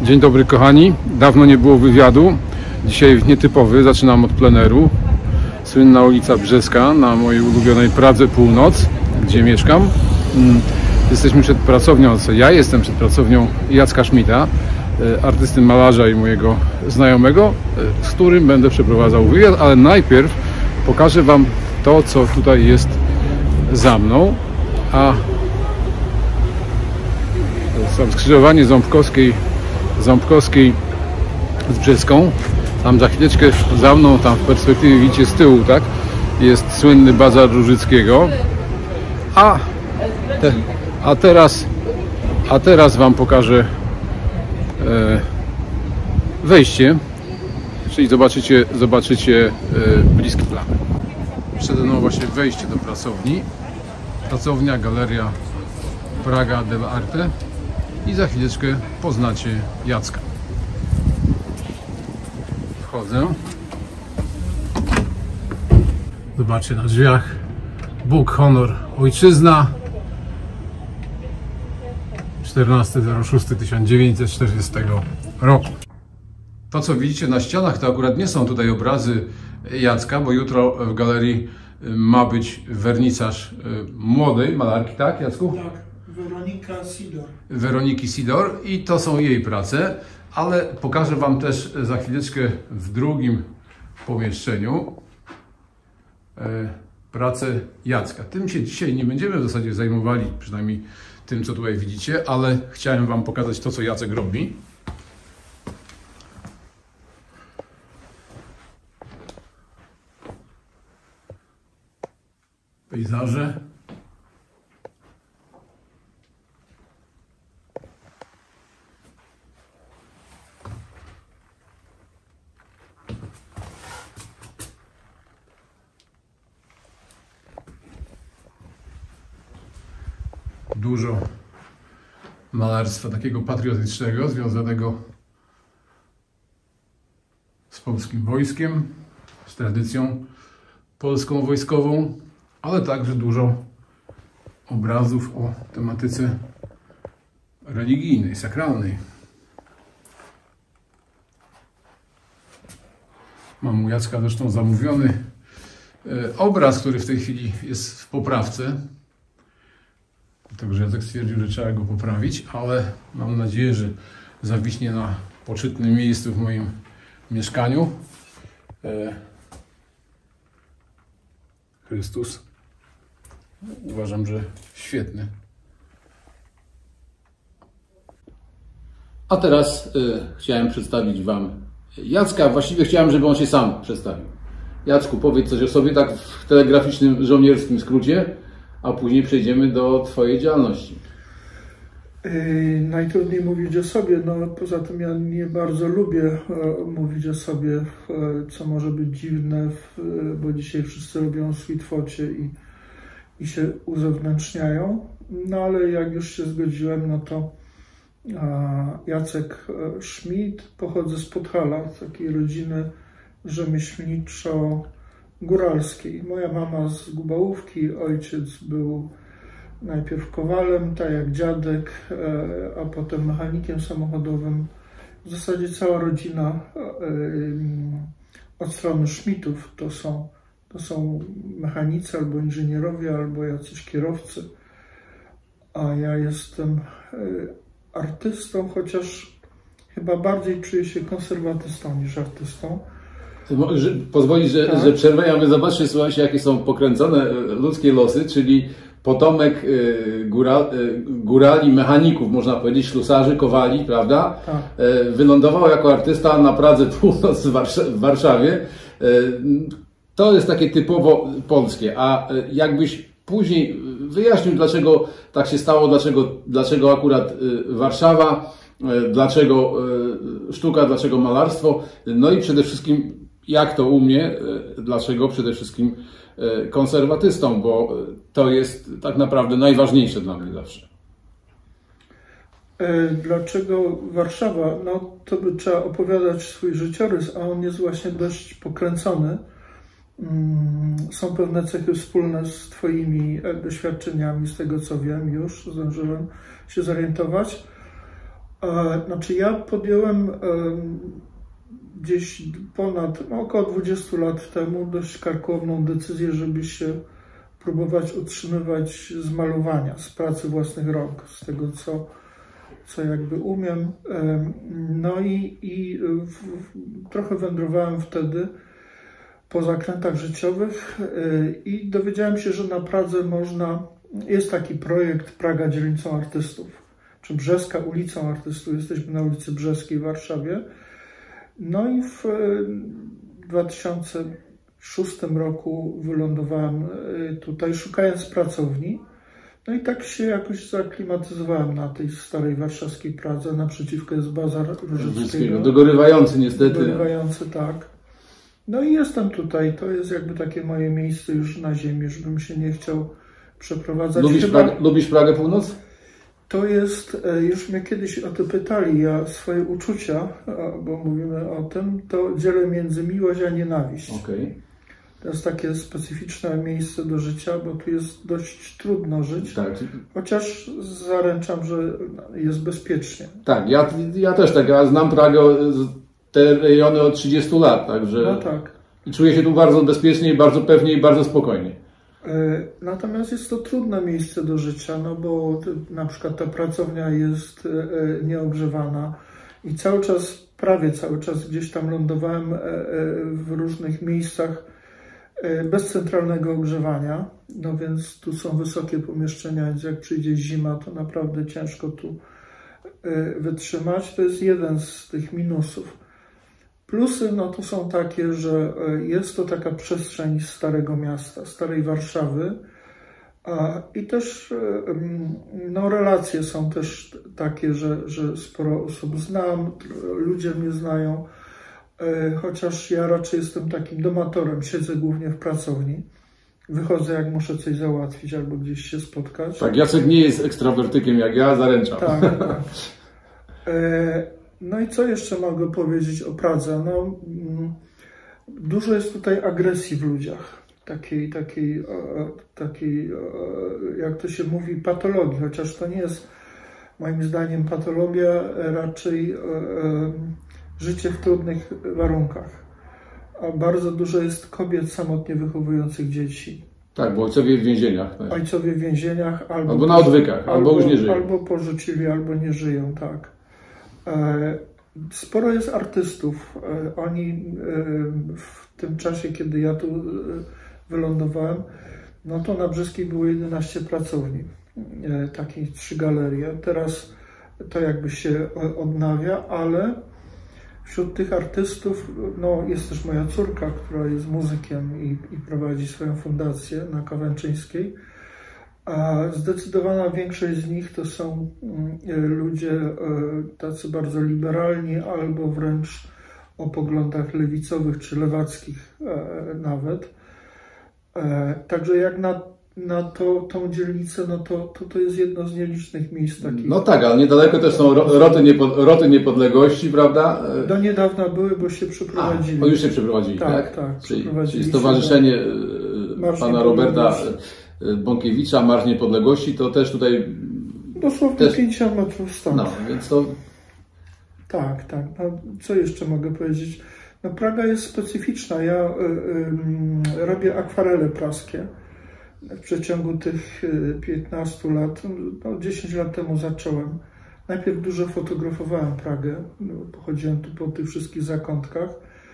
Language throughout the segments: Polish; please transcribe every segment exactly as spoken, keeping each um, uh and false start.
Dzień dobry kochani, dawno nie było wywiadu, dzisiaj nietypowy, zaczynam od pleneru. Słynna ulica Brzeska na mojej ulubionej Pradze Północ, gdzie mieszkam. Jesteśmy przed pracownią, co ja jestem przed pracownią Jacka Schmidta, artysty malarza i mojego znajomego, z którym będę przeprowadzał wywiad, ale najpierw pokażę Wam to, co tutaj jest za mną, a to skrzyżowanie Ząbkowskiej, Ząbkowskiej z Brzeską. Tam za chwileczkę za mną, tam w perspektywie widzicie z tyłu, tak, jest słynny bazar Różyckiego. A, te, a teraz a teraz Wam pokażę e, wejście, czyli zobaczycie, zobaczycie e, bliski plan. Przede mną właśnie wejście do pracowni. Pracownia, galeria Praga dell'Arte i za chwileczkę poznacie Jacka. Wchodzę. Zobaczcie na drzwiach: Bóg, honor, ojczyzna. czternastego szóstego tysiąc dziewięćset czterdziestego roku. To, co widzicie na ścianach, to akurat nie są tutaj obrazy Jacka, bo jutro w galerii ma być wernisaż młodej malarki, tak, Jacku? Tak, Weronika Sidor. Weroniki Sidor i to są jej prace, ale pokażę Wam też za chwileczkę w drugim pomieszczeniu pracę Jacka. Tym się dzisiaj nie będziemy w zasadzie zajmowali, przynajmniej tym, co tutaj widzicie, ale chciałem Wam pokazać to, co Jacek robi. Pejzaże. Dużo malarstwa takiego patriotycznego, związanego z polskim wojskiem, z tradycją polską wojskową, ale także dużo obrazów o tematyce religijnej, sakralnej. Mam u Jacka zresztą zamówiony obraz, który w tej chwili jest w poprawce. Także Jacek stwierdził, że trzeba go poprawić, ale mam nadzieję, że zawiśnie na poczytnym miejscu w moim mieszkaniu. Chrystus. Uważam, że świetny. A teraz y, chciałem przedstawić Wam Jacka. Właściwie chciałem, żeby on się sam przedstawił. Jacku, powiedz coś o sobie tak w telegraficznym, żołnierskim skrócie, a później przejdziemy do Twojej działalności. Yy, najtrudniej mówić o sobie, no poza tym ja nie bardzo lubię e, mówić o sobie, e, co może być dziwne, e, bo dzisiaj wszyscy robią sweet focie i, i się uzewnętrzniają, no ale jak już się zgodziłem, no to e, Jacek Schmidt, pochodzę z Podhala, z takiej rodziny rzemieślniczo-góralskiej. Moja mama z Gubałówki, ojciec był najpierw kowalem, tak jak dziadek, a potem mechanikiem samochodowym. W zasadzie cała rodzina od strony Schmidtów to są, to są mechanicy albo inżynierowie, albo jacyś kierowcy. A ja jestem artystą, chociaż chyba bardziej czuję się konserwatystą niż artystą. Pozwolisz, że, tak? że przerwę, a my zobaczcie, słuchajcie, jakie są pokręcone ludzkie losy, czyli potomek góra, górali, mechaników, można powiedzieć, ślusarzy, kowali, prawda? Tak. Wylądował jako artysta na Pradze Północ w Warszawie. To jest takie typowo polskie, a jakbyś później wyjaśnił, dlaczego tak się stało, dlaczego, dlaczego akurat Warszawa, dlaczego sztuka, dlaczego malarstwo, no i przede wszystkim jak to u mnie, dlaczego przede wszystkim konserwatystą, bo to jest tak naprawdę najważniejsze dla mnie zawsze. Dlaczego Warszawa? No to by trzeba opowiadać swój życiorys, a on jest właśnie dość pokręcony. Są pewne cechy wspólne z Twoimi doświadczeniami, z tego co wiem już, zdążyłem się zorientować. Znaczy ja podjąłem gdzieś ponad, no około dwudziestu lat temu dość karkołomną decyzję, żeby się próbować utrzymywać z malowania, z pracy własnych rąk, z tego co, co jakby umiem. No i, i w, w, trochę wędrowałem wtedy po zakrętach życiowych i dowiedziałem się, że na Pradze można, jest taki projekt Praga dzielnicą artystów, czy Brzeska ulicą artystów. Jesteśmy na ulicy Brzeskiej w Warszawie. No i w dwa tysiące szóstym roku wylądowałem tutaj, szukając pracowni. No i tak się jakoś zaklimatyzowałem na tej starej warszawskiej Pradze. Naprzeciwko jest Bazar Różyckiego. Dogorywający niestety. Dogorywający, tak. No i jestem tutaj. To jest jakby takie moje miejsce już na ziemi, żebym się nie chciał przeprowadzać. Lubisz, Chyba... Pragę, lubisz Pragę Północ? To jest, już mnie kiedyś o to pytali, ja swoje uczucia, bo mówimy o tym, to dzielę między miłość a nienawiść. Okay. To jest takie specyficzne miejsce do życia, bo tu jest dość trudno żyć, tak. Chociaż zaręczam, że jest bezpiecznie. Tak, ja, ja też tak, ja znam Pragę, te rejony od trzydziestu lat, także no tak. I czuję się tu bardzo bezpiecznie, bardzo pewnie i bardzo spokojnie. Natomiast jest to trudne miejsce do życia, no bo na przykład ta pracownia jest nieogrzewana i cały czas, prawie cały czas gdzieś tam lądowałem w różnych miejscach bez centralnego ogrzewania, no więc tu są wysokie pomieszczenia, więc jak przyjdzie zima, to naprawdę ciężko tu wytrzymać. To jest jeden z tych minusów. Plusy no to są takie, że jest to taka przestrzeń Starego Miasta, Starej Warszawy i też no, relacje są też takie, że, że sporo osób znam, ludzie mnie znają, chociaż ja raczej jestem takim domatorem, siedzę głównie w pracowni, wychodzę jak muszę coś załatwić albo gdzieś się spotkać. Tak, Jacek nie jest ekstrawertykiem jak ja, zaręczam. Tak, tak. No i co jeszcze mogę powiedzieć o Pradze? No, dużo jest tutaj agresji w ludziach, takiej, takiej, takiej, jak to się mówi, patologii, chociaż to nie jest moim zdaniem patologia, raczej życie w trudnych warunkach. A bardzo dużo jest kobiet samotnie wychowujących dzieci. Tak, bo ojcowie w więzieniach. Tak. Ojcowie w więzieniach albo, albo na odwykach, albo, albo już nie żyją. Albo porzucili, albo nie żyją, tak. Sporo jest artystów. Oni w tym czasie, kiedy ja tu wylądowałem, no to na Brzeskiej było jedenaście pracowni, takich trzy galerie. Teraz to jakby się odnawia, ale wśród tych artystów no, jest też moja córka, która jest muzykiem i, i prowadzi swoją fundację na Kawęczyńskiej. A zdecydowana większość z nich to są ludzie tacy bardzo liberalni albo wręcz o poglądach lewicowych czy lewackich nawet. Także jak na, na to, tą dzielnicę, no to, to to jest jedno z nielicznych miejsc takich. No tak, ale niedaleko też są roty, niepod, roty niepodległości, prawda? Do niedawna były, bo się przeprowadzili. A, już się przeprowadzili, tak? Tak, tak. Czyli, czyli stowarzyszenie pana Roberta Bąkiewicza, Marsz Niepodległości, to też tutaj... Dosłownie też pięćdziesiąt metrów stąd. No, więc to... Tak, tak. No, co jeszcze mogę powiedzieć? No, Praga jest specyficzna. Ja y, y, robię akwarele praskie. W przeciągu tych piętnastu lat, no dziesięć lat temu zacząłem. Najpierw dużo fotografowałem Pragę. Pochodziłem tu po tych wszystkich zakątkach.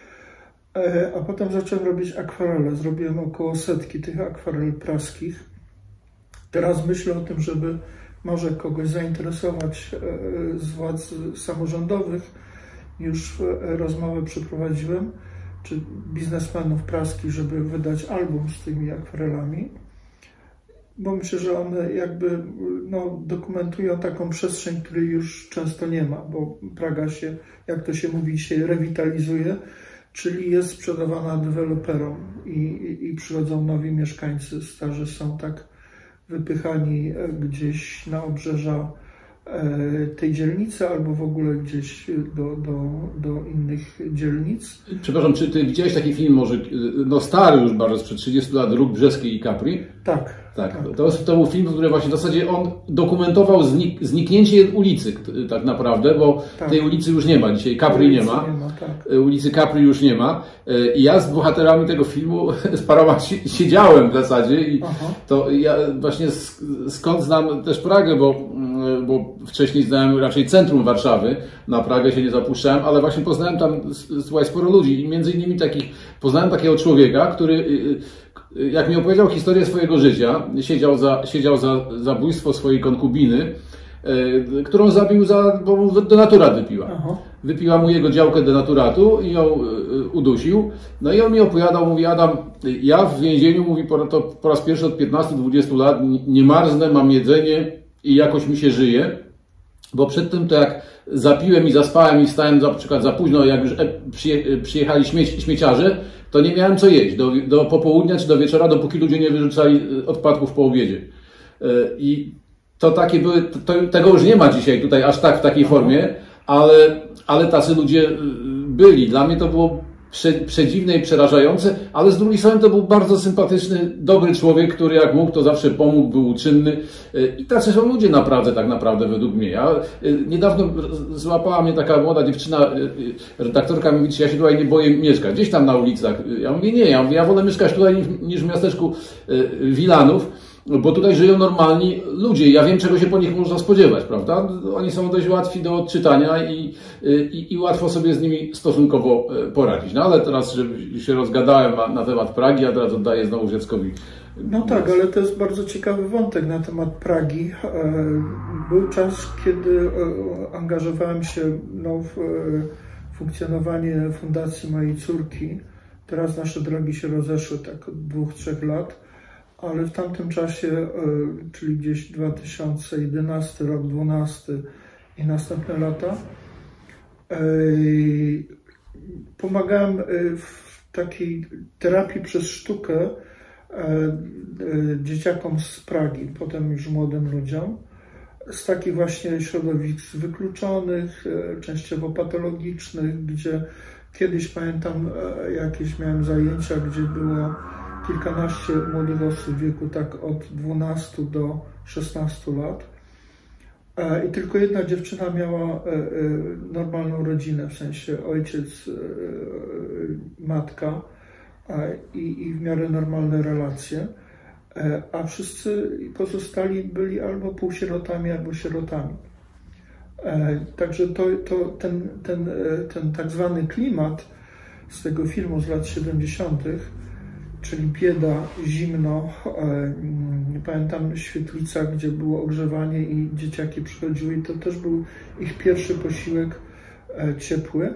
A potem zacząłem robić akwarele. Zrobiłem około setki tych akwarel praskich. Teraz myślę o tym, żeby może kogoś zainteresować z władz samorządowych. Już rozmowę przeprowadziłem, czy biznesmenów praskich, żeby wydać album z tymi akwarelami. Bo myślę, że one jakby no, dokumentują taką przestrzeń, której już często nie ma, bo Praga się, jak to się mówi, się rewitalizuje, czyli jest sprzedawana deweloperom i, i, i przychodzą nowi mieszkańcy. Starzy są tak wypychani gdzieś na obrzeża tej dzielnicy albo w ogóle gdzieś do, do, do innych dzielnic. Przepraszam, czy ty widziałeś taki film może, no stary już bardzo, sprzed trzydziestu lat, Róg Brzeski i Capri? Tak. Tak, to, to był film, który właśnie w zasadzie on dokumentował znik, zniknięcie ulicy tak naprawdę, bo tak. tej ulicy już nie ma dzisiaj, Capri nie ma, nie ma tak. ulicy Capri już nie ma i ja z bohaterami tego filmu z paroma siedziałem w zasadzie i Aha. to ja właśnie skąd znam też Pragę, bo, bo wcześniej znałem raczej centrum Warszawy, na Pragę się nie zapuszczałem, ale właśnie poznałem tam słuchaj, sporo ludzi i między innymi takich, poznałem takiego człowieka, który jak mi opowiedział historię swojego życia, siedział za, siedział za zabójstwo swojej konkubiny, yy, którą zabił, za, bo mu denatura wypiła. Aha. Wypiła mu jego działkę denaturatu i ją yy, udusił. No i on mi opowiadał, mówi Adam, ja w więzieniu, mówi po, to po raz pierwszy od piętnastu dwudziestu lat nie marznę, mam jedzenie i jakoś mi się żyje. Bo przed tym to jak zapiłem i zaspałem i wstałem na przykład za późno, jak już przyjechali śmieć, śmieciarze, to nie miałem co jeść do, do popołudnia czy do wieczora, dopóki ludzie nie wyrzucali odpadków po obiedzie. I to takie były, to, tego już nie ma dzisiaj tutaj aż tak w takiej formie, ale, ale tacy ludzie byli. Dla mnie to było prze, przedziwne i przerażające, ale z drugiej strony to był bardzo sympatyczny, dobry człowiek, który jak mógł, to zawsze pomógł, był uczynny. I tacy są ludzie naprawdę, tak naprawdę według mnie. Ja, niedawno złapała mnie taka młoda dziewczyna, redaktorka mówi, czy ja się tutaj nie boję mieszkać, gdzieś tam na ulicach. Ja mówię, nie, ja, mówię, ja wolę mieszkać tutaj niż, niż w miasteczku Wilanów, bo tutaj żyją normalni ludzie. Ja wiem, czego się po nich można spodziewać, prawda? Oni są dość łatwi do odczytania i, i, i łatwo sobie z nimi stosunkowo poradzić. No ale teraz, że się rozgadałem na, na temat Pragi, a teraz oddaję znowu Jackowi. No tak, ale to jest bardzo ciekawy wątek na temat Pragi. Był czas, kiedy angażowałem się no, w funkcjonowanie fundacji mojej córki. Teraz nasze drogi się rozeszły tak od dwóch, trzech lat. Ale w tamtym czasie, czyli gdzieś dwa tysiące jedenasty, rok dwunasty i następne lata, pomagałem w takiej terapii przez sztukę dzieciakom z Pragi, potem już młodym ludziom, z takich właśnie środowisk wykluczonych, częściowo patologicznych, gdzie kiedyś pamiętam jakieś miałem zajęcia, gdzie było kilkanaście młodych osób w wieku tak od dwunastu do szesnastu lat. I tylko jedna dziewczyna miała normalną rodzinę, w sensie ojciec, matka i, i w miarę normalne relacje. A wszyscy pozostali byli albo półsierotami, albo sierotami. Także to, to, ten, ten, ten tak zwany klimat z tego filmu z lat siedemdziesiątych, czyli bieda, zimno, pamiętam świetlica, gdzie było ogrzewanie i dzieciaki przychodziły i to też był ich pierwszy posiłek ciepły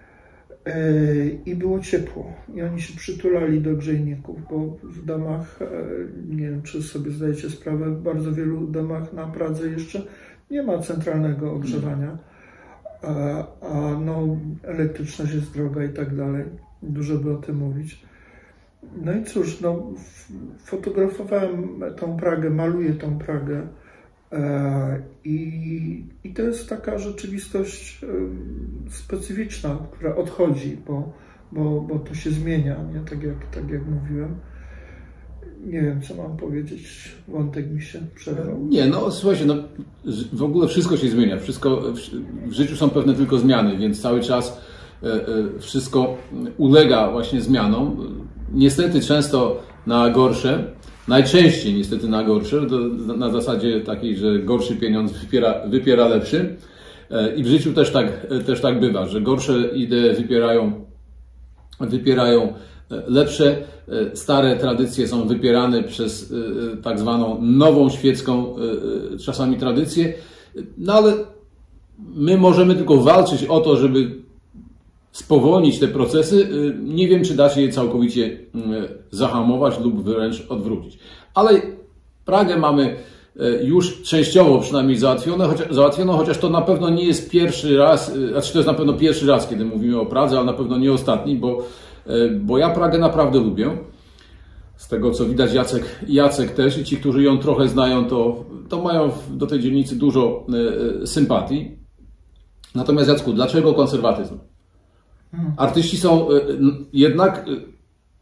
i było ciepło i oni się przytulali do grzejników, bo w domach, nie wiem czy sobie zdajecie sprawę, w bardzo wielu domach na Pradze jeszcze nie ma centralnego ogrzewania, a, a no, elektryczność jest droga i tak dalej, dużo by o tym mówić. No i cóż, no, fotografowałem tą Pragę, maluję tą Pragę e, i, i to jest taka rzeczywistość e, specyficzna, która odchodzi, bo, bo, bo to się zmienia, nie? Tak, jak, tak jak mówiłem. Nie wiem, co mam powiedzieć, wątek mi się przerwał. Nie, no słuchajcie, no, w ogóle wszystko się zmienia, wszystko, w, w życiu są pewne tylko zmiany, więc cały czas e, e, wszystko ulega właśnie zmianom. Niestety często na gorsze, najczęściej niestety na gorsze, do, na zasadzie takiej, że gorszy pieniądz wypiera, wypiera lepszy. I w życiu też tak, też tak bywa, że gorsze idee wypierają, wypierają lepsze. Stare tradycje są wypierane przez tak zwaną nową świecką czasami tradycję. No ale my możemy tylko walczyć o to, żeby spowolnić te procesy. Nie wiem, czy da się je całkowicie zahamować lub wręcz odwrócić. Ale Pragę mamy już częściowo przynajmniej załatwiono, chociaż, załatwiono, chociaż to na pewno nie jest pierwszy raz, znaczy to jest na pewno pierwszy raz, kiedy mówimy o Pradze, ale na pewno nie ostatni, bo, bo ja Pragę naprawdę lubię. Z tego co widać, Jacek, Jacek też i ci, którzy ją trochę znają, to, to mają do tej dzielnicy dużo sympatii. Natomiast Jacku, dlaczego konserwatyzm? Artyści są jednak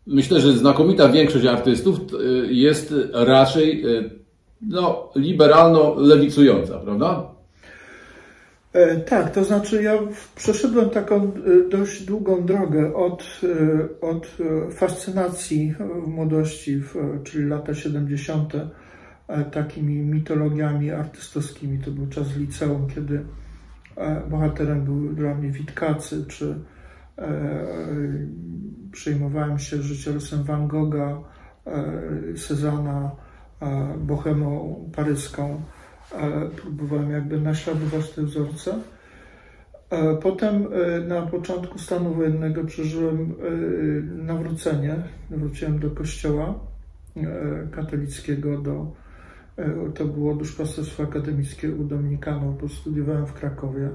myślę, że znakomita większość artystów jest raczej no, liberalno-lewicująca, prawda? E, tak, to znaczy ja przeszedłem taką dość długą drogę od, od fascynacji w młodości, w, czyli lata siedemdziesiąte, takimi mitologiami artystowskimi. To był czas liceum, kiedy bohaterem był dla mnie Witkacy, czy e, przejmowałem się życiorysem Van Gogha, e, Cezanna, e, bohemą paryską. E, próbowałem jakby naśladować te wzorce. E, potem e, na początku stanu wojennego przeżyłem e, nawrócenie. Wróciłem do kościoła e, katolickiego, do, e, to było duszpasterstwo akademickie u Dominikanów, bo studiowałem w Krakowie.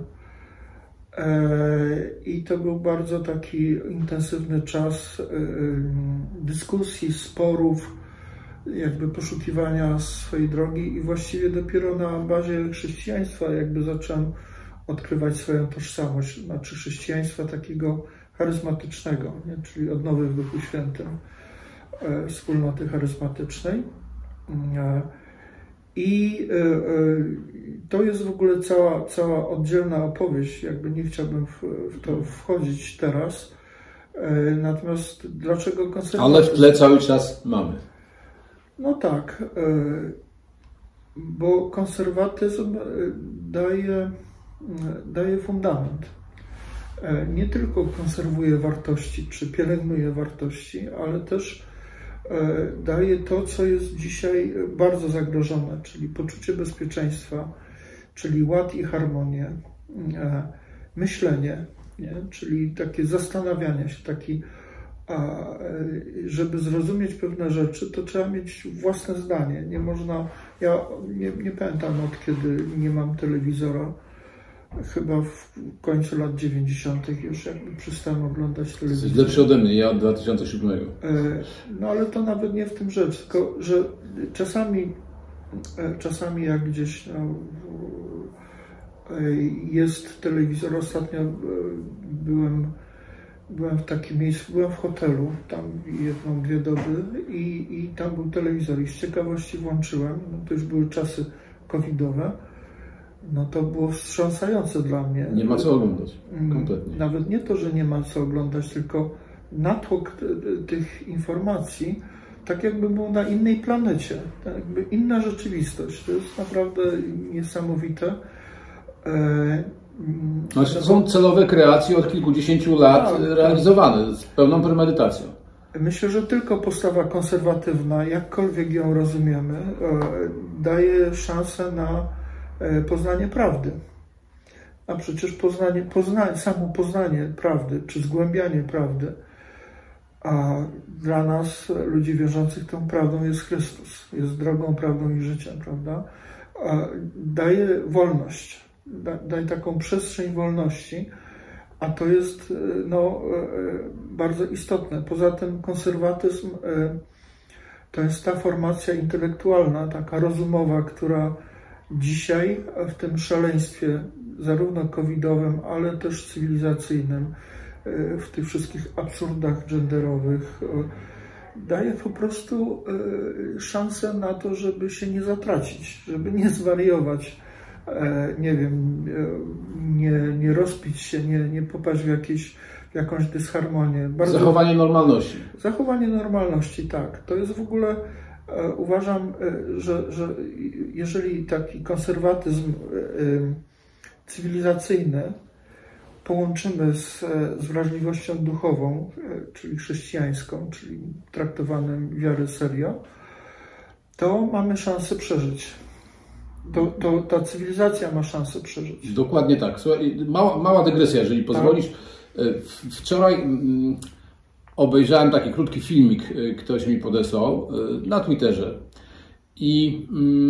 I to był bardzo taki intensywny czas dyskusji, sporów, jakby poszukiwania swojej drogi i właściwie dopiero na bazie chrześcijaństwa jakby zacząłem odkrywać swoją tożsamość, znaczy chrześcijaństwa takiego charyzmatycznego, nie? Czyli odnowy w Duchu Świętym, wspólnoty charyzmatycznej. I to jest w ogóle cała, cała oddzielna opowieść, jakby nie chciałbym w, w to wchodzić teraz. Natomiast dlaczego konserwatyzm... Ale w tle cały czas mamy. No tak, bo konserwatyzm daje, daje fundament. Nie tylko konserwuje wartości, czy pielęgnuje wartości, ale też daje to, co jest dzisiaj bardzo zagrożone, czyli poczucie bezpieczeństwa, czyli ład i harmonię, myślenie, nie? Czyli takie zastanawianie się, taki, żeby zrozumieć pewne rzeczy, to trzeba mieć własne zdanie. Nie można, ja nie, nie pamiętam od kiedy nie mam telewizora, chyba w końcu lat dziewięćdziesiątych już jakby przestałem oglądać telewizję. Jesteś lepszy ode mnie, ja od dwa tysiące siódmego. No ale to nawet nie w tym rzecz, tylko że czasami, czasami jak gdzieś no, jest telewizor. Ostatnio byłem, byłem w takim miejscu, byłem w hotelu, tam jedną, dwie doby i, i tam był telewizor i z ciekawości włączyłem, no to już były czasy covidowe. No to było wstrząsające dla mnie. Nie ma co oglądać, kompletnie. Nawet nie to, że nie ma co oglądać, tylko natłok tych informacji, tak jakby był na innej planecie, tak jakby inna rzeczywistość. To jest naprawdę niesamowite. Znaczy, to są celowe kreacje od kilkudziesięciu lat tak, realizowane z pełną premedytacją. Myślę, że tylko postawa konserwatywna, jakkolwiek ją rozumiemy, daje szansę na poznanie prawdy. A przecież poznanie, poznanie, samo poznanie prawdy, czy zgłębianie prawdy, a dla nas, ludzi wierzących, tą prawdą jest Chrystus, jest drogą, prawdą i życiem, prawda? A daje wolność, da, daje taką przestrzeń wolności, a to jest no, bardzo istotne. Poza tym konserwatyzm to jest ta formacja intelektualna, taka rozumowa, która dzisiaj w tym szaleństwie zarówno covidowym, ale też cywilizacyjnym, w tych wszystkich absurdach genderowych daje po prostu szansę na to, żeby się nie zatracić, żeby nie zwariować, nie wiem, nie, nie rozpić się, nie, nie popaść w, jakieś, w jakąś dysharmonię. Bardzo... Zachowanie normalności. Zachowanie normalności, tak. To jest w ogóle... Uważam, że, że jeżeli taki konserwatyzm cywilizacyjny połączymy z, z wrażliwością duchową, czyli chrześcijańską, czyli traktowanym wiary serio, to mamy szansę przeżyć. To, to ta cywilizacja ma szansę przeżyć. Dokładnie tak. Słuchaj, mała, mała dygresja, jeżeli pozwolisz. Tak. Wczoraj obejrzałem taki krótki filmik, ktoś mi podesłał na Twitterze. I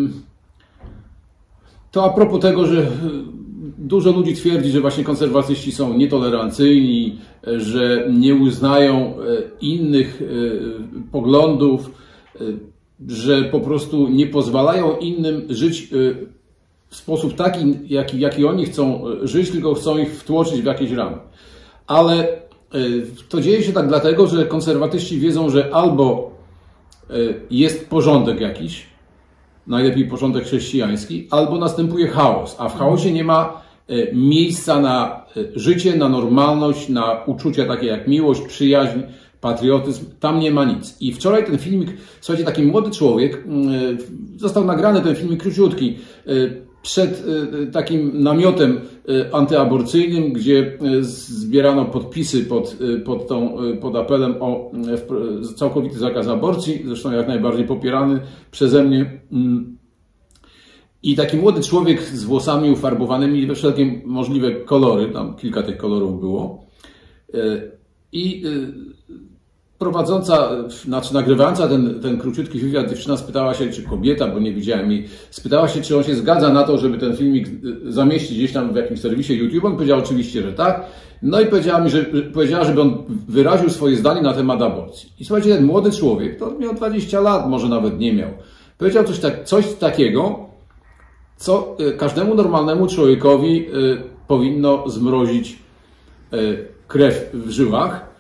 to a propos tego, że dużo ludzi twierdzi, że właśnie konserwatyści są nietolerancyjni, że nie uznają innych poglądów, że po prostu nie pozwalają innym żyć w sposób taki, jaki, jaki oni chcą żyć, tylko chcą ich wtłoczyć w jakieś ramy. Ale To dzieje się tak dlatego, że konserwatyści wiedzą, że albo jest porządek jakiś, najlepiej porządek chrześcijański, albo następuje chaos, a w chaosie nie ma miejsca na życie, na normalność, na uczucia takie jak miłość, przyjaźń, patriotyzm, tam nie ma nic. I wczoraj ten filmik, słuchajcie, taki młody człowiek, został nagrany ten filmik króciutki, przed takim namiotem antyaborcyjnym, gdzie zbierano podpisy pod, pod, tą, pod apelem o całkowity zakaz aborcji, zresztą jak najbardziej popierany przeze mnie. I taki młody człowiek z włosami ufarbowanymi we wszelkie możliwe kolory, tam kilka tych kolorów było. I prowadząca, znaczy nagrywająca ten, ten króciutki wywiad, dziewczyna spytała się, czy kobieta, bo nie widziałem jej, spytała się, czy on się zgadza na to, żeby ten filmik zamieścić gdzieś tam w jakimś serwisie YouTube. On powiedział oczywiście, że tak. No i powiedziała mi, że, powiedziała, żeby on wyraził swoje zdanie na temat aborcji. I słuchajcie, ten młody człowiek, to miał dwadzieścia lat, może nawet nie miał, powiedział coś, tak, coś takiego, co każdemu normalnemu człowiekowi powinno zmrozić krew w żyłach.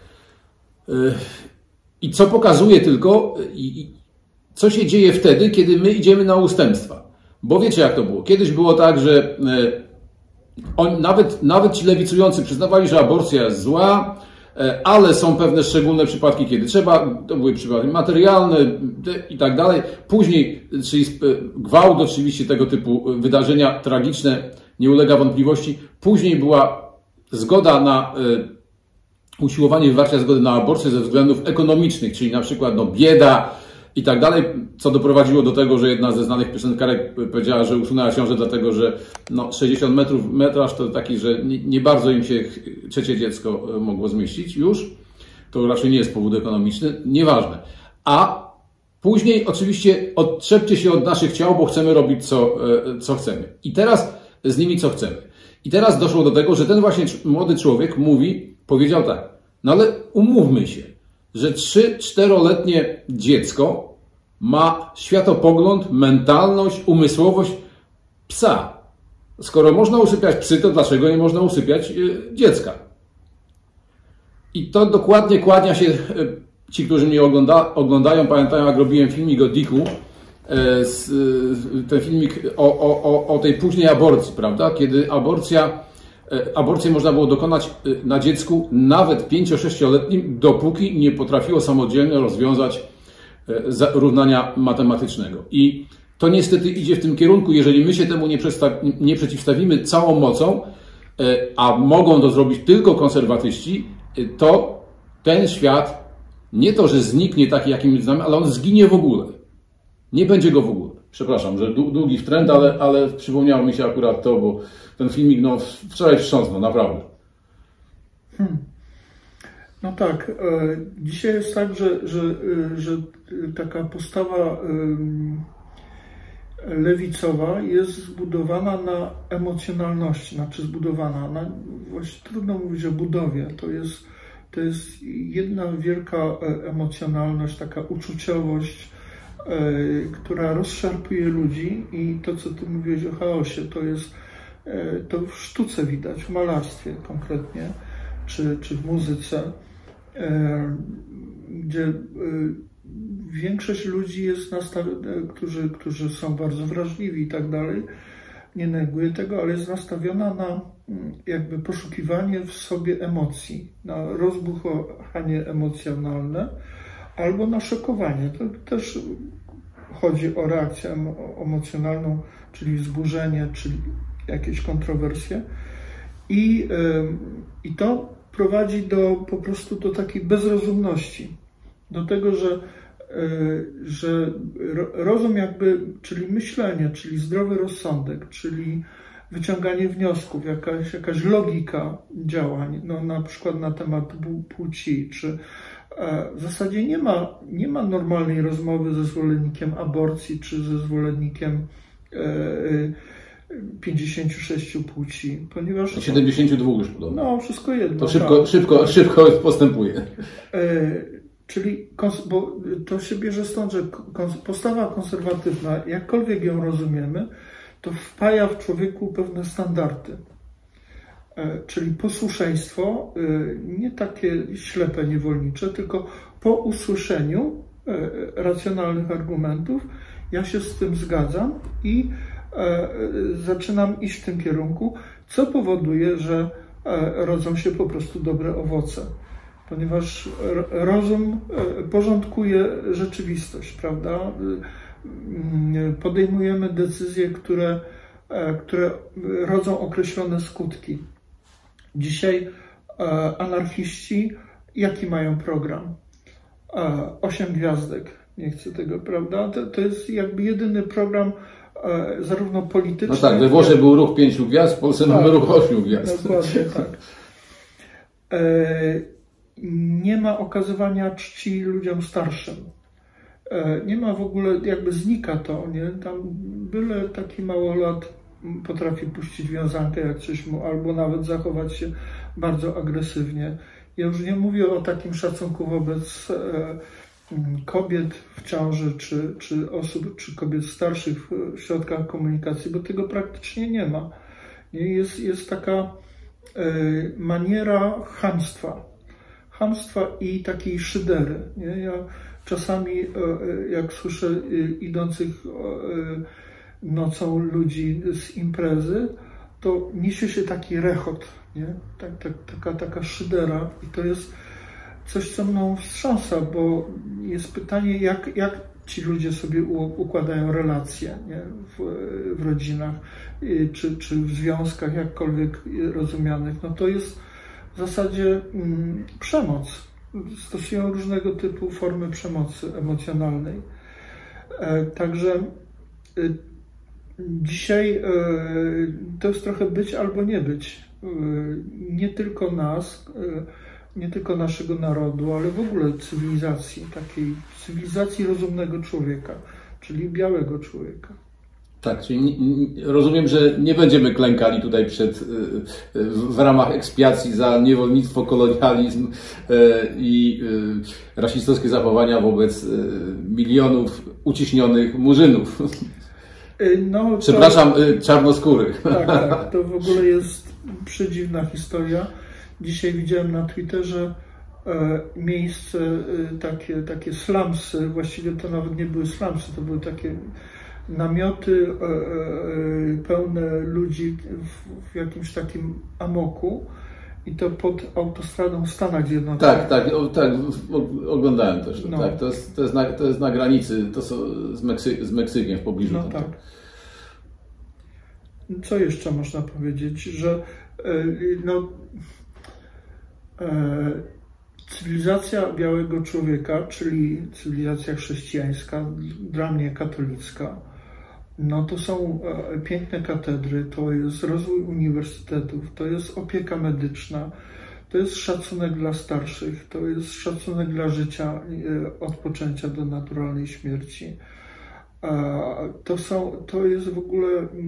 I co pokazuje tylko, co się dzieje wtedy, kiedy my idziemy na ustępstwa. Bo wiecie, jak to było. Kiedyś było tak, że on, nawet, nawet ci lewicujący przyznawali, że aborcja jest zła, ale są pewne szczególne przypadki, kiedy trzeba, to były przypadki materialne i tak dalej. Później, czyli gwałt, oczywiście tego typu wydarzenia tragiczne, nie ulega wątpliwości. Później była zgoda na usiłowanie wywarcia zgody na aborcję ze względów ekonomicznych, czyli na przykład no, bieda i tak dalej, co doprowadziło do tego, że jedna ze znanych piosenkarek powiedziała, że usunęła ciążę dlatego, że no, sześćdziesiąt metrów, metraż to taki, że nie, nie bardzo im się trzecie dziecko mogło zmieścić już. To raczej nie jest powód ekonomiczny, nieważne. A później oczywiście odczepcie się od naszych ciał, bo chcemy robić co, co chcemy. I teraz z nimi co chcemy. I teraz doszło do tego, że ten właśnie młody człowiek mówi, powiedział tak, no ale umówmy się, że trzy-czteroletnie dziecko ma światopogląd, mentalność, umysłowość psa. Skoro można usypiać psy, to dlaczego nie można usypiać dziecka? I to dokładnie kłania się, ci, którzy mnie ogląda, oglądają, pamiętają, jak robiłem filmik o Dicku, ten filmik o, o, o tej późnej aborcji, prawda? Kiedy aborcja, aborcję można było dokonać na dziecku, nawet pięcio-sześcioletnim, dopóki nie potrafiło samodzielnie rozwiązać równania matematycznego. I to niestety idzie w tym kierunku, jeżeli my się temu nie, nie przeciwstawimy całą mocą, a mogą to zrobić tylko konserwatyści, to ten świat nie to, że zniknie taki, jakim znamy, ale on zginie w ogóle. Nie będzie go w ogóle. Przepraszam, że długi wtręt, ale, ale przypomniało mi się akurat to, bo ten filmik no, wczoraj wstrząsnął, naprawdę. Hmm. No tak, e, dzisiaj jest tak, że, że, e, że taka postawa e, lewicowa jest zbudowana na emocjonalności, znaczy zbudowana, na, właśnie trudno mówić o budowie, to jest, to jest jedna wielka emocjonalność, taka uczuciowość, która rozszarpuje ludzi i to, co ty mówiłeś o chaosie, to jest to w sztuce widać, w malarstwie konkretnie, czy, czy w muzyce, gdzie większość ludzi jest nastawiona, którzy, którzy są bardzo wrażliwi i tak dalej, nie neguje tego, ale jest nastawiona na jakby poszukiwanie w sobie emocji, na rozbuchanie emocjonalne, albo na szokowanie. To też chodzi o reakcję emocjonalną, czyli wzburzenie, czyli jakieś kontrowersje. I, i to prowadzi do, po prostu do takiej bezrozumności. Do tego, że, że rozum jakby, czyli myślenie, czyli zdrowy rozsądek, czyli wyciąganie wniosków, jakaś, jakaś logika działań, no, na przykład na temat płci, czy w zasadzie nie ma, nie ma normalnej rozmowy ze zwolennikiem aborcji, czy ze zwolennikiem pięćdziesięciu sześciu płci, ponieważ... siedemdziesięciu dwóch już podobno. No, wszystko jedno. To szybko, tak. szybko, szybko postępuje. Czyli, bo to się bierze stąd, że postawa konserwatywna, jakkolwiek ją rozumiemy, to wpaja w człowieku pewne standardy. czyli posłuszeństwo, nie takie ślepe, niewolnicze, tylko po usłyszeniu racjonalnych argumentów ja się z tym zgadzam i zaczynam iść w tym kierunku, co powoduje, że rodzą się po prostu dobre owoce. Ponieważ rozum porządkuje rzeczywistość, prawda? Podejmujemy decyzje, które, które rodzą określone skutki. Dzisiaj anarchiści, jaki mają program? Osiem gwiazdek. Nie chcę tego, prawda? To, to jest jakby jedyny program zarówno polityczny... No tak, we Włoszech był ruch pięciu gwiazd, w Polsce tak, mamy ruch ośmiu gwiazd. Dokładnie tak. Nie ma okazywania czci ludziom starszym. Nie ma w ogóle, jakby znika to, nie? Tam byle taki małolat potrafi puścić wiązankę jak coś mu, albo nawet zachować się bardzo agresywnie. Ja już nie mówię o takim szacunku wobec kobiet w ciąży, czy, czy osób, czy kobiet starszych w środkach komunikacji, bo tego praktycznie nie ma. Jest, jest taka maniera chamstwa. Chamstwa i takiej szydery. Nie? Ja czasami, jak słyszę idących nocą ludzi z imprezy, to niesie się taki rechot, nie? Tak, tak, taka, taka szydera i to jest coś, co mną wstrząsa, bo jest pytanie, jak, jak ci ludzie sobie układają relacje, nie? W, w rodzinach, czy, czy w związkach jakkolwiek rozumianych. No to jest w zasadzie mm, przemoc. Stosują różnego typu formy przemocy emocjonalnej. E, także e, dzisiaj e, to jest trochę być albo nie być. E, nie tylko nas, e, nie tylko naszego narodu, ale w ogóle cywilizacji, takiej cywilizacji rozumnego człowieka, czyli białego człowieka. Tak, czyli rozumiem, że nie będziemy klękali tutaj przed, w ramach ekspiacji za niewolnictwo, kolonializm i rasistowskie zachowania wobec milionów uciśnionych murzynów. No, to, Przepraszam, czarnoskórych. Tak, tak, to w ogóle jest przedziwna historia. Dzisiaj widziałem na Twitterze miejsce, takie, takie slumsy, właściwie to nawet nie były slumsy, to były takie namioty pełne ludzi w jakimś takim amoku i to pod autostradą w Stanach Zjednoczonych. Tak, tak, o, tak, oglądałem też. No. Tak, to, jest, to, jest na, to jest na granicy, to są z, Meksy, z Meksykiem w pobliżu. No tam, tak. Co jeszcze można powiedzieć, że no, cywilizacja białego człowieka, czyli cywilizacja chrześcijańska, dla mnie katolicka, no to są piękne katedry, to jest rozwój uniwersytetów, to jest opieka medyczna, to jest szacunek dla starszych, to jest szacunek dla życia od poczęcia do naturalnej śmierci. To, są, to jest w ogóle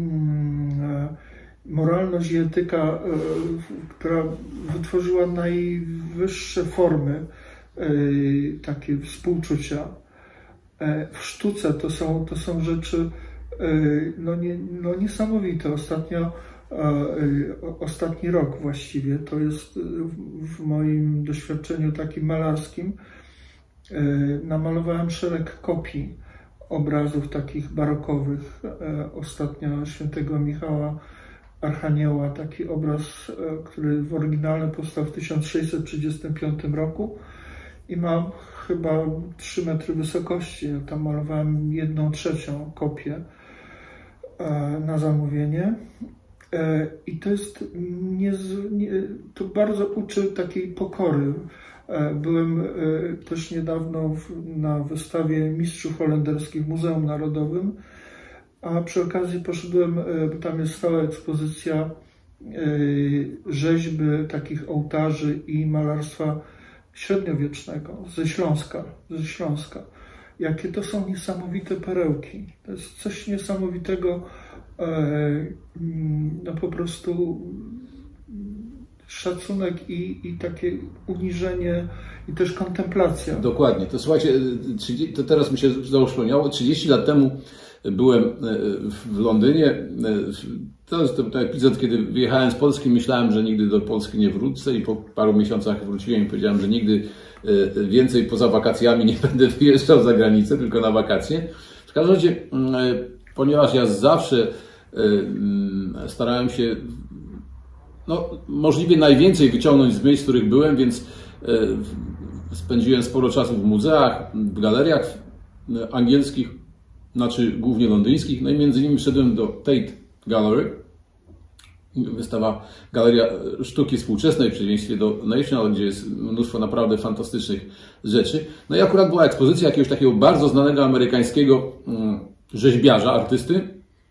moralność i etyka, która wytworzyła najwyższe formy takie współczucia. W sztuce to są, to są rzeczy no nie, no niesamowite. Ostatnio, ostatni rok właściwie, to jest w moim doświadczeniu takim malarskim, namalowałem szereg kopii obrazów takich barokowych. Ostatnio świętego Michała Archanioła, taki obraz, który w oryginale powstał w tysiąc sześćset trzydziestym piątym roku i ma chyba trzy metry wysokości. Ja tam malowałem jedną trzecią kopię na zamówienie i to jest nie, nie, to bardzo uczy takiej pokory. Byłem też niedawno na wystawie mistrzów holenderskich w Muzeum Narodowym, a przy okazji poszedłem, tam jest stała ekspozycja rzeźby takich ołtarzy i malarstwa średniowiecznego ze Śląska, ze Śląska. Jakie to są niesamowite perełki. To jest coś niesamowitego, no po prostu szacunek i, i takie uniżenie i też kontemplacja. Dokładnie. To słuchajcie, to teraz mi się znowu przypomniało, trzydzieści lat temu byłem w Londynie. To jest ten epizod, kiedy wyjechałem z Polski, myślałem, że nigdy do Polski nie wrócę i po paru miesiącach wróciłem i powiedziałem, że nigdy więcej poza wakacjami nie będę wyjeżdżał za granicę, tylko na wakacje. W każdym razie, ponieważ ja zawsze starałem się no, możliwie najwięcej wyciągnąć z miejsc, w których byłem, więc spędziłem sporo czasu w muzeach, w galeriach angielskich, znaczy głównie londyńskich, no i między innymi szedłem do Tate Gallery, wystawa, galeria sztuki współczesnej, w przeciwieństwie do National, gdzie jest mnóstwo naprawdę fantastycznych rzeczy. No i akurat była ekspozycja jakiegoś takiego bardzo znanego amerykańskiego rzeźbiarza, artysty.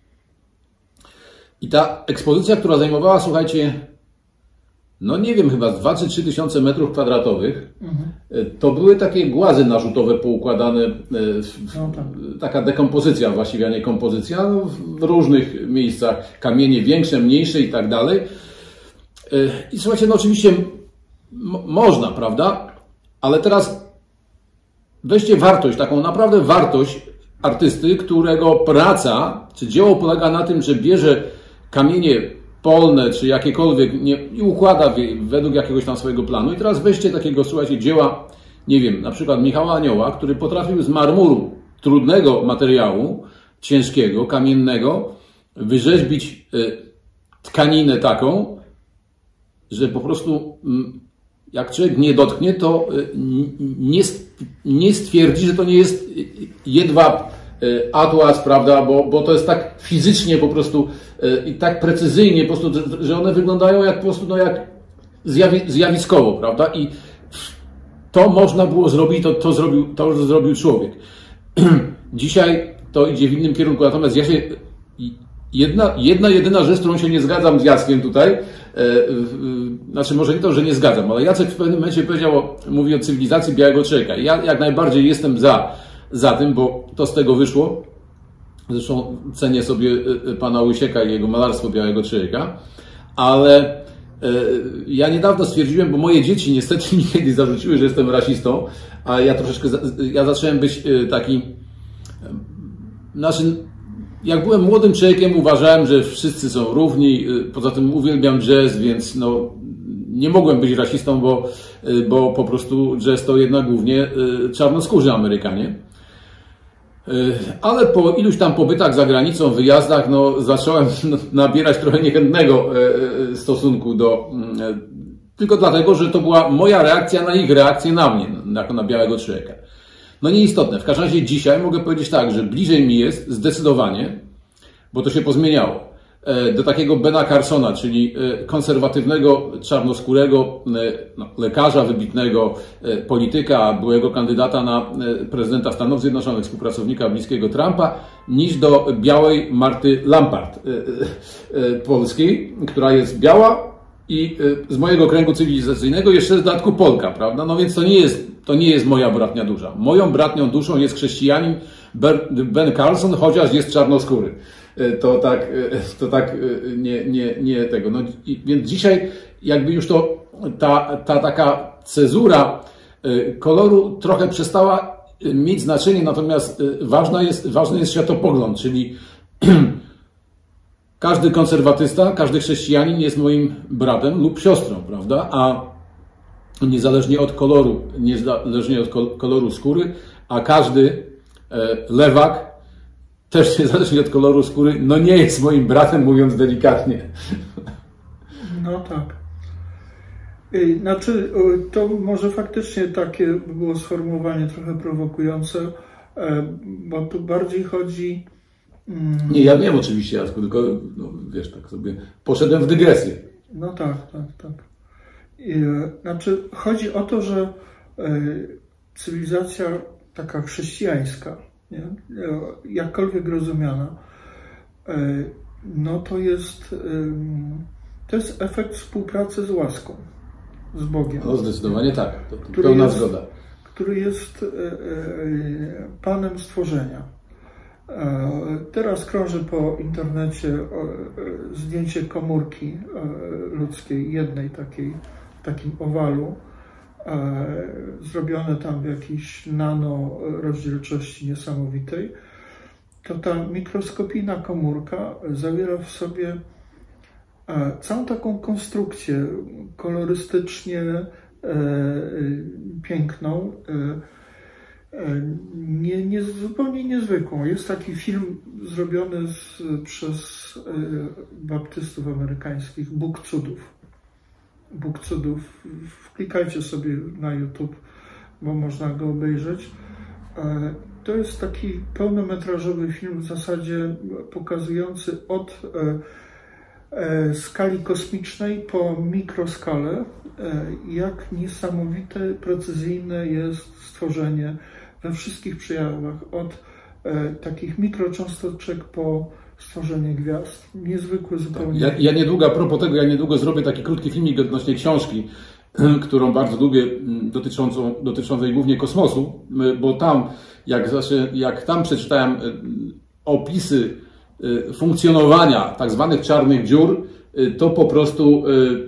I ta ekspozycja, która zajmowała, słuchajcie, no nie wiem, chyba dwa czy trzy tysiące metrów kwadratowych, mhm. to były takie głazy narzutowe poukładane, w, no tak. taka dekompozycja właściwie, a nie kompozycja, no, w różnych miejscach, kamienie większe, mniejsze i tak dalej. I słuchajcie, no oczywiście można, prawda? Ale teraz weźcie wartość, taką naprawdę wartość artysty, którego praca, czy dzieło polega na tym, że bierze kamienie polne, czy jakiekolwiek nie, i układa według jakiegoś tam swojego planu. I teraz weźcie takiego, słuchajcie, dzieła, nie wiem, na przykład Michała Anioła, który potrafił z marmuru, trudnego materiału, ciężkiego, kamiennego, wyrzeźbić tkaninę taką, że po prostu jak człowiek nie dotknie, to nie, nie stwierdzi, że to nie jest jedwab, atlas, prawda, bo, bo to jest tak fizycznie po prostu i tak precyzyjnie po prostu, że one wyglądają jak po prostu, no jak zjawi, zjawiskowo, prawda, i to można było zrobić, to, to, zrobił, to zrobił człowiek. Dzisiaj to idzie w innym kierunku, natomiast ja się, jedna, jedna jedyna rzecz, którą się nie zgadzam z Jackiem tutaj, e, znaczy może nie to, że nie zgadzam, ale Jacek w pewnym momencie powiedział, mówi o cywilizacji białego człowieka. Ja jak najbardziej jestem za za tym, bo to z tego wyszło. Zresztą cenię sobie pana Łysieka i jego malarstwo białego człowieka, ale ja niedawno stwierdziłem, bo moje dzieci niestety mi kiedyś zarzuciły, że jestem rasistą, a ja troszeczkę, ja zacząłem być taki, znaczy, jak byłem młodym człowiekiem, uważałem, że wszyscy są równi, poza tym uwielbiam jazz, więc no, nie mogłem być rasistą, bo, bo po prostu jazz to jednak głównie czarnoskórzy Amerykanie. Ale po iluś tam pobytach za granicą, wyjazdach, no, zacząłem nabierać trochę niechętnego stosunku do... Tylko dlatego, że to była moja reakcja na ich reakcję na mnie, jako na białego człowieka. No nieistotne. W każdym razie dzisiaj mogę powiedzieć tak, że bliżej mi jest zdecydowanie, bo to się pozmieniało, do takiego Bena Carsona, czyli konserwatywnego, czarnoskórego no, lekarza, wybitnego polityka, byłego kandydata na prezydenta Stanów Zjednoczonych, współpracownika bliskiego Trumpa, niż do białej Marty Lampart polskiej, która jest biała i z mojego kręgu cywilizacyjnego jeszcze z dodatku Polka, prawda? No więc to nie jest, to nie jest moja bratnia dusza. Moją bratnią duszą jest chrześcijanin Ben Carson, chociaż jest czarnoskóry. To tak, to tak nie, nie, nie tego. No, i, więc dzisiaj jakby już to, ta, ta taka cezura koloru trochę przestała mieć znaczenie, natomiast ważna jest, ważny jest światopogląd, czyli każdy konserwatysta, każdy chrześcijanin jest moim bratem lub siostrą, prawda? A niezależnie od koloru, niezależnie od koloru skóry, a każdy lewak też niezależnie od koloru skóry, no nie jest moim bratem, mówiąc delikatnie. No tak. Znaczy, to może faktycznie takie było sformułowanie trochę prowokujące, bo tu bardziej chodzi... Nie, ja wiem oczywiście, Jacku, tylko no, wiesz, tak sobie poszedłem w dygresję. No tak, tak, tak. Znaczy, chodzi o to, że cywilizacja taka chrześcijańska, nie? Jakkolwiek rozumiana, no to jest, to jest efekt współpracy z łaską, z Bogiem. No zdecydowanie tak, to, to pełna jest, zgoda. Który jest Panem stworzenia. Teraz krąży po internecie zdjęcie komórki ludzkiej, jednej takiej, w takim owalu, zrobione tam w jakiejś nano rozdzielczości niesamowitej. to ta mikroskopijna komórka zawiera w sobie całą taką konstrukcję kolorystycznie piękną, nie, nie, zupełnie niezwykłą. Jest taki film zrobiony z, przez baptystów amerykańskich, Bóg cudów. Bóg cudów. Wklikajcie sobie na YouTube, bo można go obejrzeć. To jest taki pełnometrażowy film w zasadzie pokazujący od skali kosmicznej po mikroskalę, jak niesamowite, precyzyjne jest stworzenie we wszystkich przejawach, od takich mikrocząsteczek po stworzenie gwiazd. Niezwykły zupełnie. Ja, ja niedługo, a propos tego, ja niedługo zrobię taki krótki filmik odnośnie książki, którą bardzo lubię, dotyczącą, dotyczącej głównie kosmosu, bo tam, jak, znaczy, jak tam przeczytałem opisy funkcjonowania tak zwanych czarnych dziur, to po prostu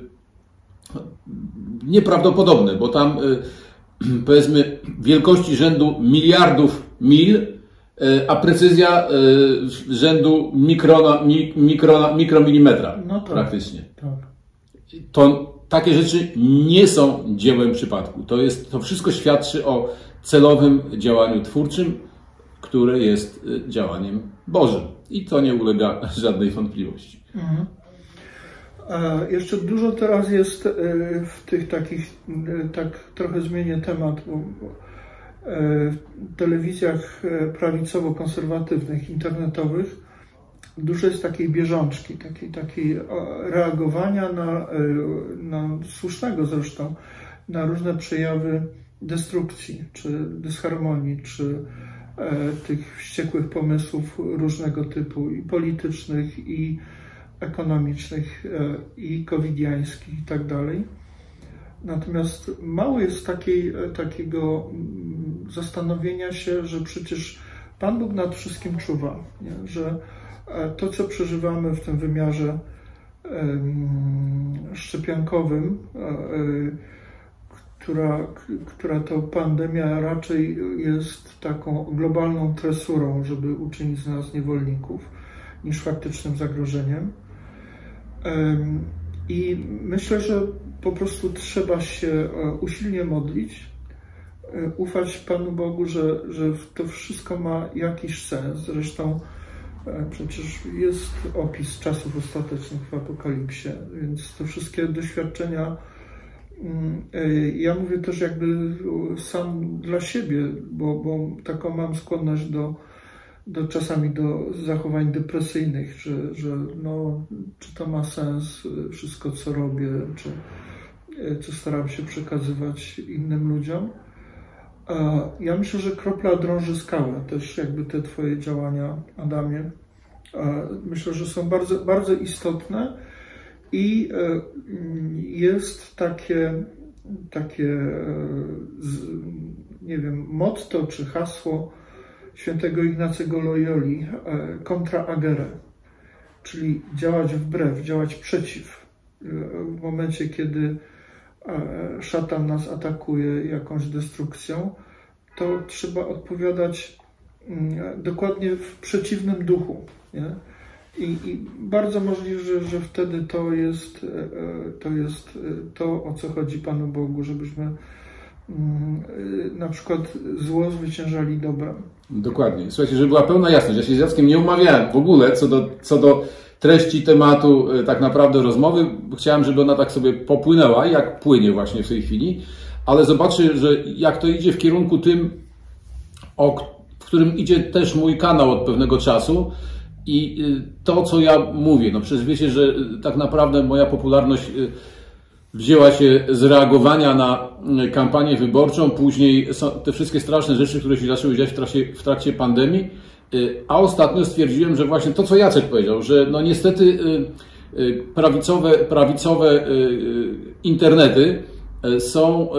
nieprawdopodobne, bo tam powiedzmy wielkości rzędu miliardów mil, a precyzja rzędu mikrona, mikrona, mikromilimetra no tak, praktycznie. Tak. To takie rzeczy nie są dziełem przypadku. To, jest, to wszystko świadczy o celowym działaniu twórczym, które jest działaniem Bożym. I to nie ulega żadnej wątpliwości. Mhm. Jeszcze dużo teraz jest w tych takich, tak trochę zmienię temat, bo w telewizjach prawicowo-konserwatywnych, internetowych dużo jest takiej bieżączki, takiej, takiej reagowania na, na słusznego zresztą, na różne przejawy destrukcji, czy dysharmonii, czy tych wściekłych pomysłów różnego typu, i politycznych, i ekonomicznych, i covidiańskich i tak dalej. Natomiast mało jest takiej, takiego zastanowienia się, że przecież Pan Bóg nad wszystkim czuwa, nie? Że to, co przeżywamy w tym wymiarze szczepionkowym, która, która to pandemia raczej jest taką globalną tresurą, żeby uczynić z nas niewolników, niż faktycznym zagrożeniem. I myślę, że po prostu trzeba się usilnie modlić, ufać Panu Bogu, że, że to wszystko ma jakiś sens. Zresztą przecież jest opis czasów ostatecznych w Apokalipsie, więc te wszystkie doświadczenia, ja mówię też jakby sam dla siebie, bo, bo taką mam skłonność do, do czasami do zachowań depresyjnych, że, że no, czy to ma sens wszystko, co robię, czy co staram się przekazywać innym ludziom. Ja myślę, że kropla drąży skałę, też jakby te Twoje działania, Adamie, myślę, że są bardzo, bardzo istotne i jest takie, takie, nie wiem, motto czy hasło świętego Ignacego Loyoli, contra agere, czyli działać wbrew, działać przeciw. W momencie, kiedy szatan nas atakuje jakąś destrukcją, to trzeba odpowiadać dokładnie w przeciwnym duchu. Nie? I, I bardzo możliwe, że, że wtedy to jest, to jest to, o co chodzi Panu Bogu, żebyśmy na przykład zło zwyciężali dobrem. Dokładnie. Słuchajcie, żeby była pełna jasność. Ja się z Jackiem nie umawiałem w ogóle co do, co do treści tematu tak naprawdę rozmowy. Chciałem, żeby ona tak sobie popłynęła, jak płynie właśnie w tej chwili, ale zobaczcie, że jak to idzie w kierunku tym, o, w którym idzie też mój kanał od pewnego czasu i to, co ja mówię. No przecież wiecie, że tak naprawdę moja popularność wzięła się z reagowania na kampanię wyborczą, później są te wszystkie straszne rzeczy, które się zaczęły dziać w trakcie, w trakcie pandemii, a ostatnio stwierdziłem, że właśnie to, co Jacek powiedział, że no niestety prawicowe, prawicowe internety są,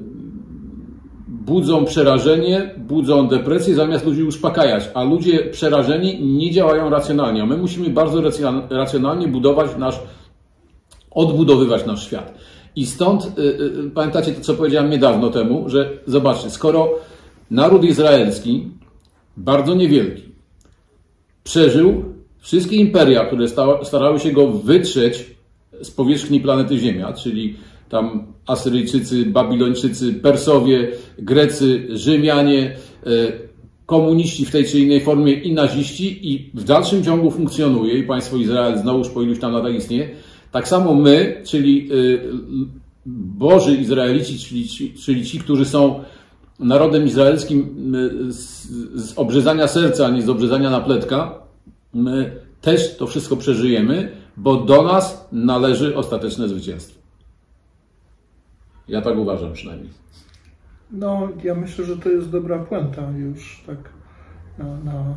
budzą przerażenie, budzą depresję, zamiast ludzi uspokajać, a ludzie przerażeni nie działają racjonalnie, a my musimy bardzo racjonalnie budować nasz, odbudowywać nasz świat. I stąd, yy, pamiętacie to, co powiedziałem niedawno temu, że zobaczcie, skoro naród izraelski, bardzo niewielki, przeżył wszystkie imperia, które starały się go wytrzeć z powierzchni planety Ziemia, czyli tam Asyryjczycy, Babilończycy, Persowie, Grecy, Rzymianie, komuniści w tej czy innej formie i naziści, i w dalszym ciągu funkcjonuje i państwo Izrael znowuż po iluś tam latach istnieje. Tak samo my, czyli Boży Izraelici, czyli ci, czyli ci, którzy są narodem izraelskim z, z obrzezania serca, a nie z obrzezania napletka, my też to wszystko przeżyjemy, bo do nas należy ostateczne zwycięstwo. Ja tak uważam przynajmniej. No, ja myślę, że to jest dobra puenta już tak na, na,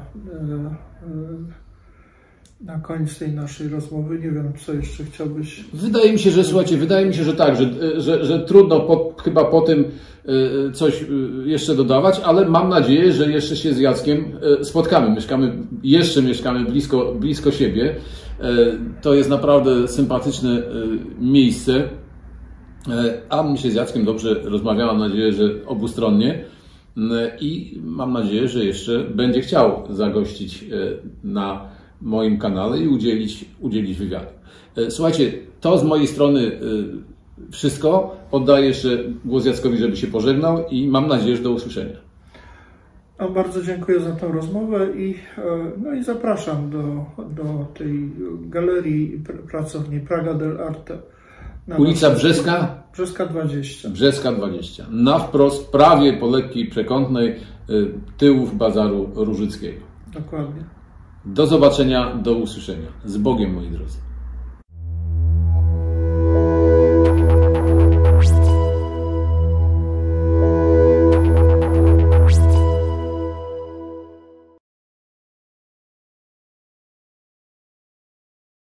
na koniec tej naszej rozmowy. Nie wiem, co jeszcze chciałbyś... Wydaje mi się, że słuchajcie, wydaje mi się, że tak, że, że, że trudno po, chyba po tym coś jeszcze dodawać, ale mam nadzieję, że jeszcze się z Jackiem spotkamy. Mieszkamy, jeszcze mieszkamy blisko, blisko siebie. To jest naprawdę sympatyczne miejsce. A my się z Jackiem dobrze rozmawiamy, mam nadzieję, że obustronnie, i mam nadzieję, że jeszcze będzie chciał zagościć na moim kanale i udzielić, udzielić wywiadu. Słuchajcie, to z mojej strony wszystko. Oddaję jeszcze głos Jackowi, żeby się pożegnał, i mam nadzieję, że do usłyszenia. No, bardzo dziękuję za tę rozmowę i, no i zapraszam do, do tej galerii pracowni Praga del Arte. Ulica Brzeska? Brzeska dwadzieścia. Brzeska dwadzieścia. Na wprost, prawie po lekkiej przekątnej, tyłów Bazaru Różyckiego. Dokładnie. Do zobaczenia, do usłyszenia. Z Bogiem, moi drodzy.